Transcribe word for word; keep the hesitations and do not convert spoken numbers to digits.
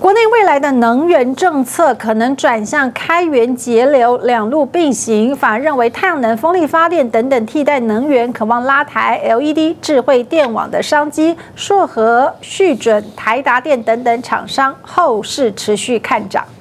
国内未来的能源政策可能转向开源节流、两路并行。法人认为，太阳能、风力发电等等替代能源，渴望拉抬 L E D、智慧电网的商机。硕和、旭准、台达电等等厂商后市持续看涨。